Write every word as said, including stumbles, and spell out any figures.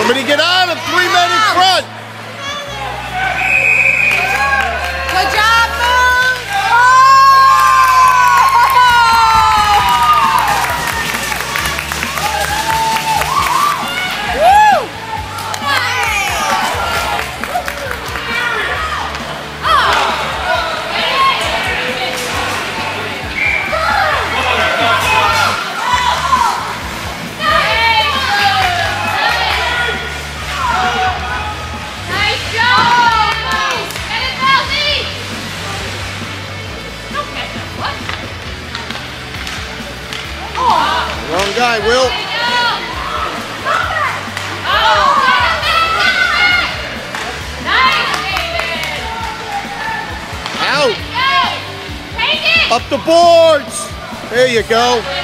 Somebody get on him, three men in front. Good job, Moon. Oh! Woo! Wrong guy, Will. Out. Up the boards. There you go.